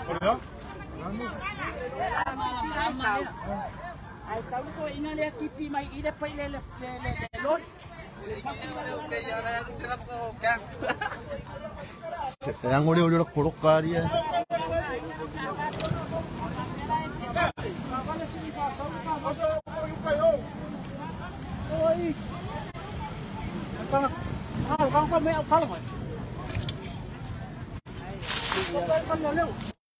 Ai sau ko inga le kipi mai ide pai le lot. Yang udah puluk kali ya. Con mẹ không rồi. Con leo.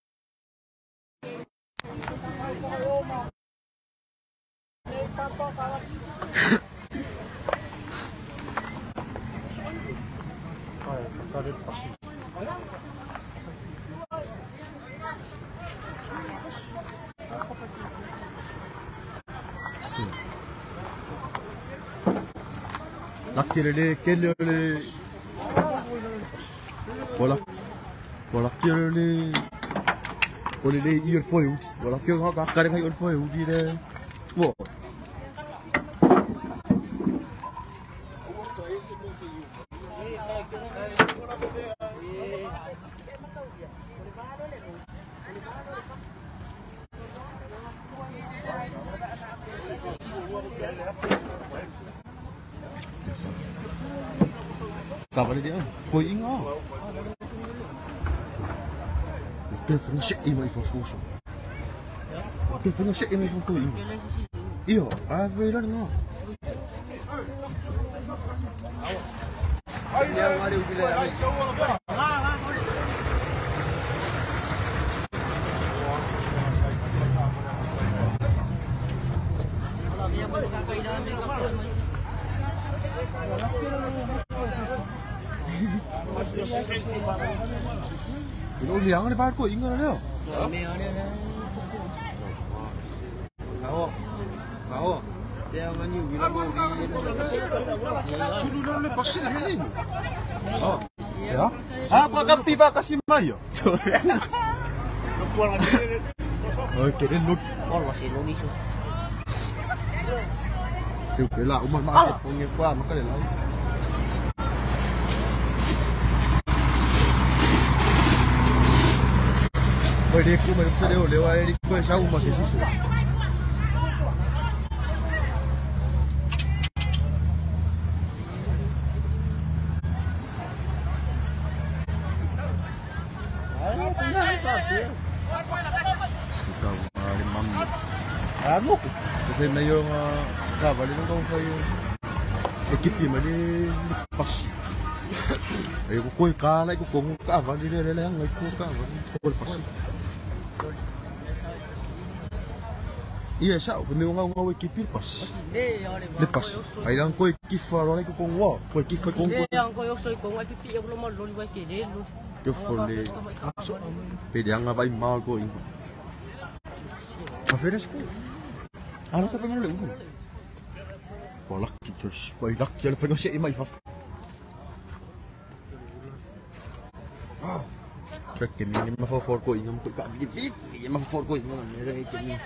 Lakirele kelele wala kirele olele ir foi wala kirele ka kare kai ir foi udi de wo Kabar dia, kau ingat? Telefon siapa yang mau fokus? Telefon siapa yang mau fokus? Iya, apa yang nak? Yang ada bila Nó liang đi bắt của Inga rồi. Ngao. Dia mani bila bodi. Sudah nak pasir hari ni. Oh. Ya. Apa kapi pak kasih mai yo. Oh, keren lut. Con là xỉn đi xuống. Siêu cái lạ mà mắc phong nghe qua mà có để lấy. Bởi đi cũng phải đều đều ai đi quay sau mà thì Kasi na yung kabali nung kung kayo ekip di mana pas. Ayo ko koy kala ko kung kabali nila lang ay ko kabali ko pas. Iya sa ko may nga ekip pas. Lepas. Ay lang ko ekip faro ko kung wa ko ekip ko kung. Yang ko yosoy ko ay pipi ko mo lol wa kede. Yo fole. Pede nga ba mal ko. Apenas ko. Ano sa pangalan ulo? Walak kitos, walak yan pa siya imay fa. Ah. Check ni mafa-for ko ingam ko ka bibit. Mafa-for ko ingam meron ito ni.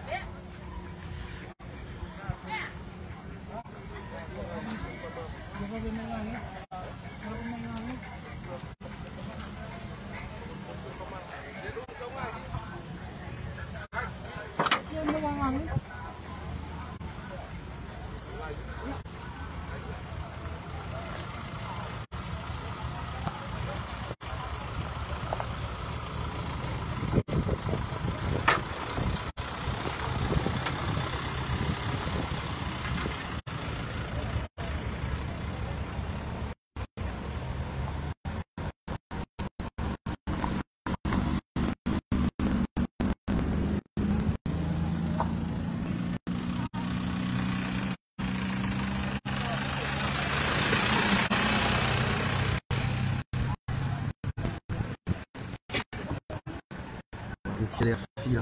Queria fiar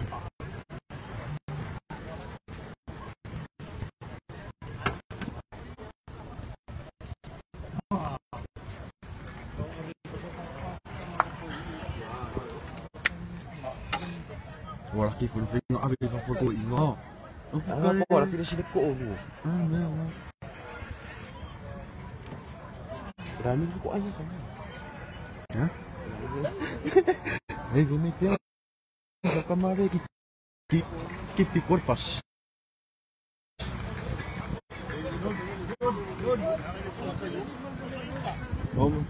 wala ki full thing abi ka foto ingo. Ano ko wala ki sila ko ono. Ano. Rami ko ayo ka. Ha? Hey, gumit sa kamari kipi korpas. Om.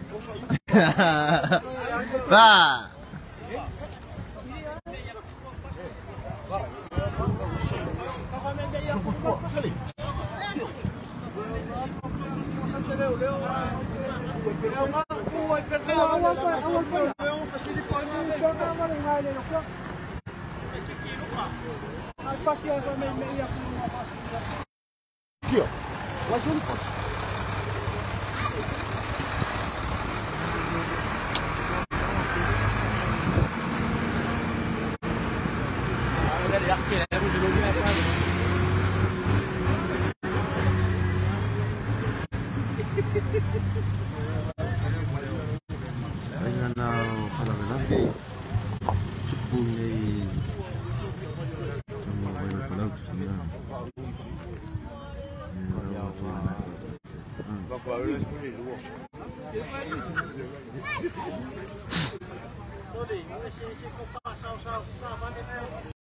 Ba. Aqui, ó. Lá de onde pode. Ayan na kalaki lagi. Chupulay. Sama kayo palag. Siya.